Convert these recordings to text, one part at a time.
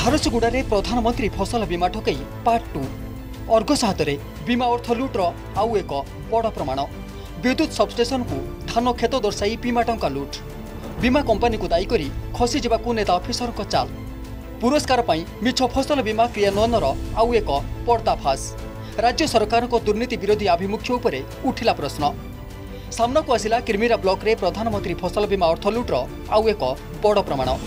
झारसुगुड़े प्रधानमंत्री फसल बीमा ठकई पार्ट 2 अर्गस हाथ में बीमा अर्थ लुट्र आउ एक बड़ प्रमाण। विद्युत सबस्टेशन को धान खेत दर्शाई बीमा टंका लुट। बीमा कंपनी को दायी करी खसी जावाकू नेता ऑफिसर को चाल। पुरस्कार पाई मिछ फसल बीमा क्रियान्वयनर आउ एक पर्दाफाश। राज्य सरकार को दुर्नीति विरोधी आभिमुख्य उपरे उठिला प्रश्न। सामना को आसिला किरमिरा ब्लॉक रे प्रधानमंत्री फसल बीमा अर्थ लुट्र आउ एक बड़ प्रमाण।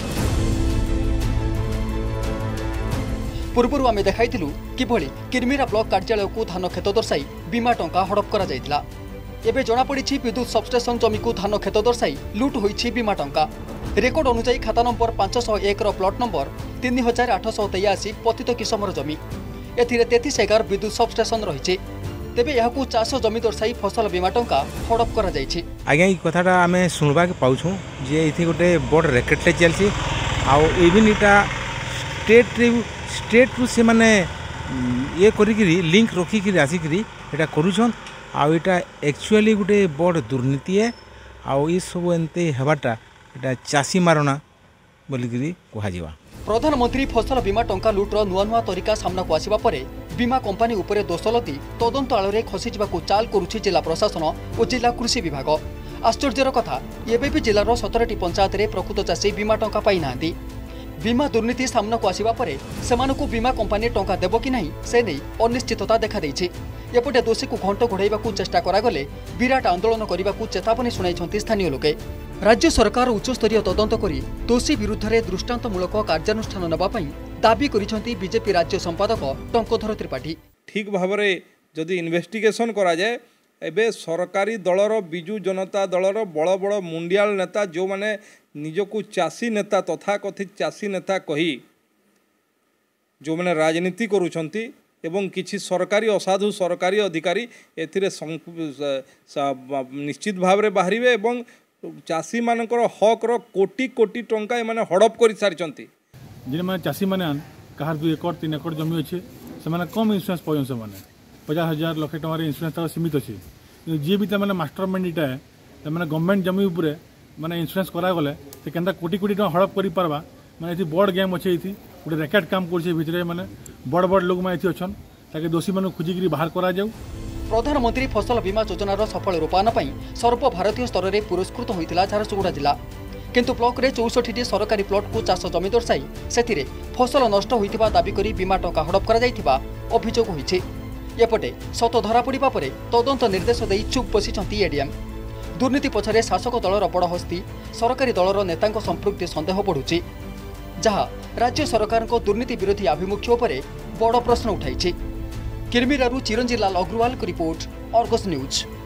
पूर्व आम देखाइलु किभली किरमिरा ब्लॉक कार्यालय को धान खेत दर्शाई बीमा टंका हड़प करा जायतिला। एबे जणा पड़ी विद्युत सबस्टेशन जमी को धान खेत दर्शाई लुट होईछि बीमा टंका। रेकर्ड अनुसार खाता नंबर 501 प्लॉट नंबर 3883 पतित किसमर जमी। एथिरे 33 विद्युत सबस्टेशन रही। तेबे यहाकू चाष जमी दर्शाई फसल बीमा टंका हड़प करा जायछि। आज्ञा ई कथाटा आमे सुनबा के पाउछु जे इथि गोटे बड़ रैकेट चलछि आ इवन इटा स्टेट रु से माने ये करिकरी लिंक रखिक आसिकरी एटा करूछन आ एटा एक्चुअली गोटे बड़ दुर्नीति है। आउ ई सब एंते हेबाटा एटा चासी मारना बोलिकरी कहा जिवा। प्रधानमंत्री फसल बीमा टंका लुट्र नुआ नुआ तरीका सामना को आसिबा परे बीमा कंपनी उपरे दोषलदी तदंत आଳରେ खसी जावाकू चाल करुछि जिला प्रशासन और जिला कृषि विभाग। आश्चर्यर कथा एबे भी जिलार 17टी पंचायत रे प्रकृत चाषी बीमा टंका पाई नांती। बीमा दुर्नीति सामना को आसिबा परे सेमानकू बीमा कंपनी टंका देबो कि नहीं से नहीं अनिश्चितता देखा देइछि। एपटे दोषी को घंट घोड़ाइबाकू चेष्टा करागले विराट आंदोलन करने चेतावनी शुणाइछन्ति स्थानीय लोके। राज्य सरकार उच्चस्तरीय तदंत करी दोषी विरुद्ध में दृष्टांतमूलक कार्यानुष्ठान नेबा पई दाबी करिछन्ति बीजेपी राज्य संपादक टंकधर त्रिपाठी। ठीक भाव में जदि इन्वेस्टिगेशन करा जाए एबे सरकारी दलर बिजु जनता दलर बड़ बड़ मुंडियाल नेता जो माने निजकू चाषी नेता तथा कथित चाषी नेता कही जो माने राजनीति करुछन्ति एवं किछि सरकारी असाधु सरकारी अधिकारी एथिरे निश्चित भाव में बाहरिबे एवं चाषी मानकर हक कोटी कोटी टंका एमाने हड़प कर सारी। जिन मैंने चाषी मैंने कहार 2 एकड़ 3 एकड़ जमी अच्छे से कम इन्सुरांस पाउन से 50,000 लक्ष टकर इन्सुरांस सीमित अच्छे जी भी मैंने मास्टर माइंड इटा है गवर्नमेंट जमी उपरे माने इन्सुरांस करागले से केनता कोटी कोटी टका हड़प कर पार्बा माने ये बड़ गेम अच्छे ये गोटे रैकेट काम कर माने बड़ बड़ लोग मैंने अच्छन ताकि दोषी मानक खोजिकी बाहर करा जाऊ। प्रधानमंत्री फसल बीमा योजनार सफल रूपायन पर सर्वभारतीय स्तर में पुरस्कृत होता झारसुगुड़ा जिला। किंतु ब्लॉक रे 64टी सरकारी प्लॉट को चाष जमी दर्शाई से फसल नष्ट होता दाबी कर बीमा टंका हड़प कर अभियोग होइछि। एपटे सत धरा पड़ा पर तदंत निर्देश दे चुप बसी एडीएम। दुर्नीति पछरे शासक दलर बड़ हस्ती सरकारी दलर नेता संपृक्ति सन्देह बढ़ुछि जहाँ राज्य सरकार दुर्नीति विरोधी आभिमुख्य उपरे बड़ प्रश्न उठाई। किरमिरारू चिरंजीलाल अग्रवाल को रिपोर्ट, अर्गस न्यूज।